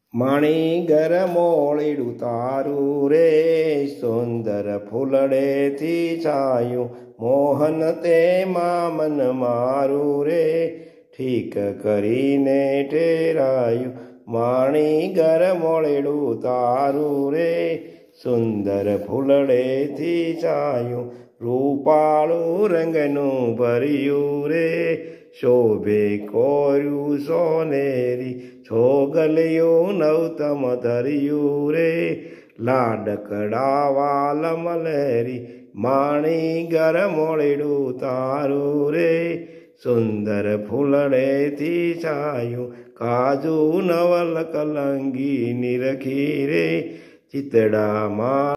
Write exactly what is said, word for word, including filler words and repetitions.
माणी घर मोळीडू तारू रे सुंदर फूलड़े थी छायू मोहन ते मामन मारू रे ठीक करीने ठेरायू माणी घर मोळीडू तारू रे सुंदर फूलड़े थी छायू रूपाळू रंगनू भरियू रे शोभे कोर्यू सोनेरी छोगलियो नौतम धरियू रे लाडकड़ा वाल मलहरी माणी घर मोळीडू तारू रे सुंदर फूलड़े थी छायू काजू नवल कलंगी निरखी रे चितड़ा मा